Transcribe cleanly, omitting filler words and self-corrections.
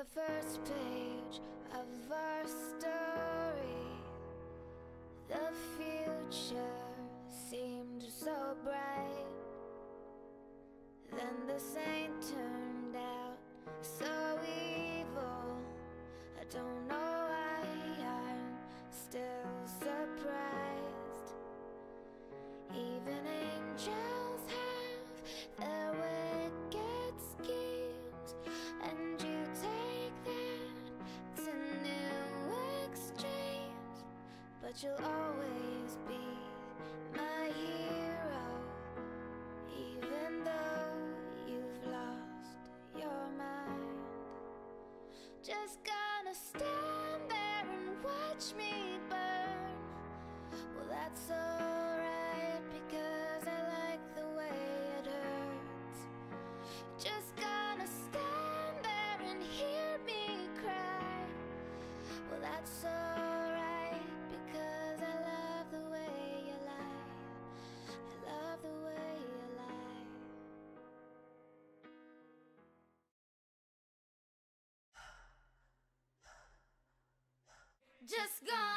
the first page of our story, the future seemed so bright. Then the saint turned out so evil. I don't know why I'm still surprised. Even angels have their wicked schemes, and you take that to new extremes. But you'll always be my hero, even though you've lost your mind. Just gonna stand there and watch me burn. Well, that's alright, because I like the way it hurts. Just gonna stand there and hear me cry. Well, that's alright, because I love the way you lie. I love the way you lie. Just gonna